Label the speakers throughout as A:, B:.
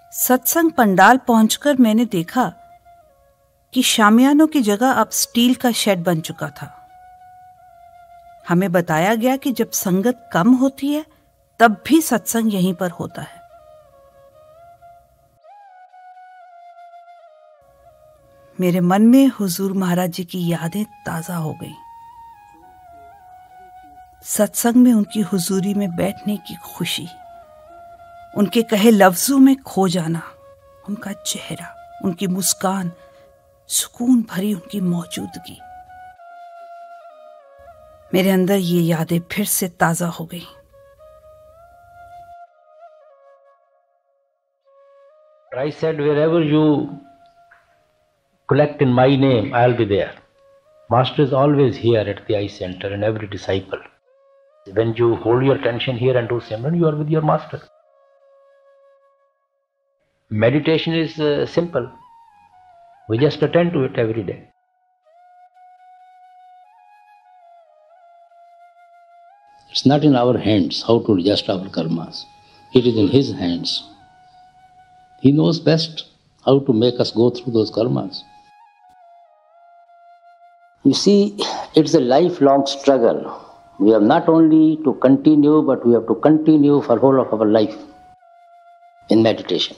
A: सत्संग पंडाल पहुंचकर मैंने देखा कि शामियानों की जगह अब स्टील का शेड बन चुका था। हमें बताया गया कि जब संगत कम होती है तब भी सत्संग यहीं पर होता है। मेरे मन में हुजूर महाराज जी की यादें ताजा हो गईं। सत्संग में उनकी हुजूरी में बैठने की खुशी, उनके कहे लफ्जों में खो जाना, उनका चेहरा, उनकी मुस्कान, सुकून भरी उनकी मौजूदगी, मेरे अंदर ये यादें फिर से ताजा हो गई।
B: I said, wherever you collect in my name, I'll be there. Master is always here at the eye center in every disciple. When you hold your attention here and do Simran, you are with your Master. Meditation is simple. We just attend to it every day.
C: It's not in our hands how to adjust our karmas. It is in His hands. He knows best how to make us go through those karmas. You see, it's a lifelong struggle. We have not only to continue, but we have to continue for whole of our life in meditation.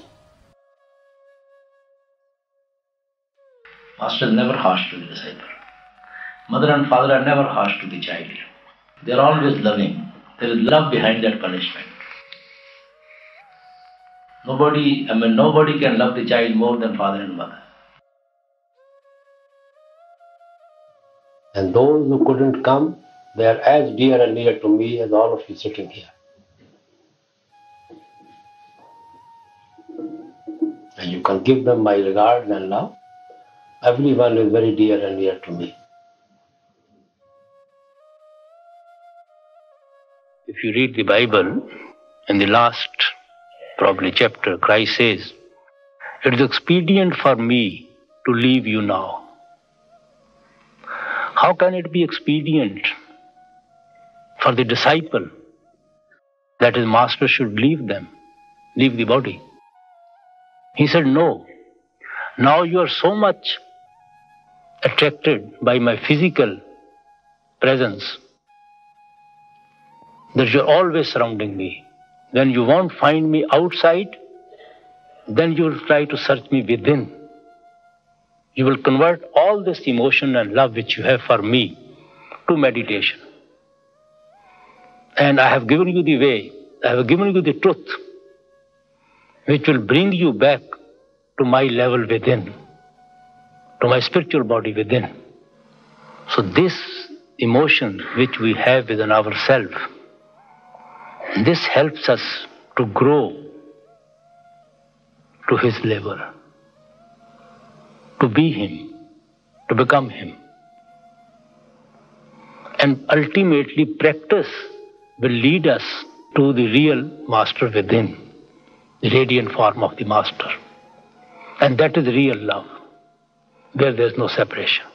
B: Master is never harsh to the disciple. Mother and father are never harsh to the child. They are always loving. There is love behind that punishment. Nobody can love the child more than father and mother.
D: And those who couldn't come, they are as dear and near to me as all of you sitting here. And you can give them my regard and love. Everyone is very dear and near to me.
B: If you read the Bible, in the last probably chapter, Christ says, "It is expedient for me to leave you now." How can it be expedient for the disciple that his master should leave them, leave the body? He said, no. Now you are so much attracted by my physical presence that you are always surrounding me. When you won't find me outside, then you will try to search me within. You will convert all this emotion and love which you have for me to meditation. And I have given you the way, I have given you the truth, which will bring you back to my level within, to my spiritual body within. So this emotion which we have within ourselves, this helps us to grow to His level, to be Him, to become Him. And ultimately practice will lead us to the real Master within, the radiant form of the Master. And that is real love, where there is no separation.